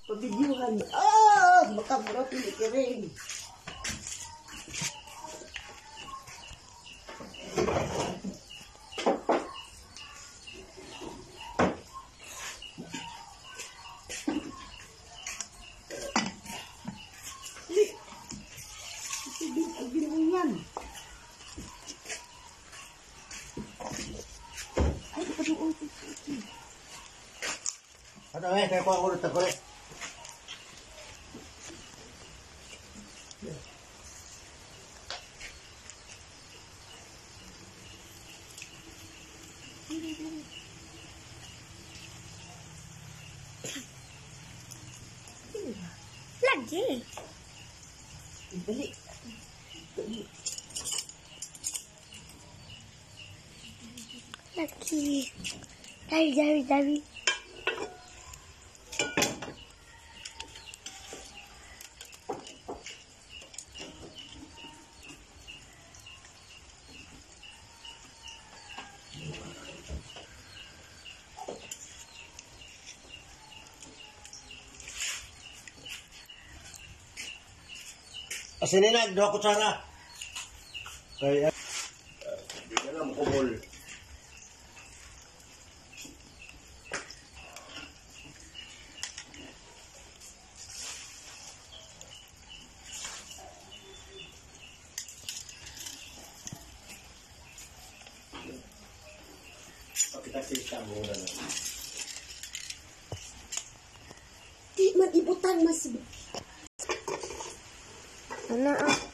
Pabidyuhan. Ah! Makamura pinikiring. Ano kaya ko ulit ako rin. Lagi. Balik. Lagi. Dari. Asinin na, 2 kutsara. Kaya, hindi ka na makubol. Kita sisa mo na. Di man ibutan mas. Ano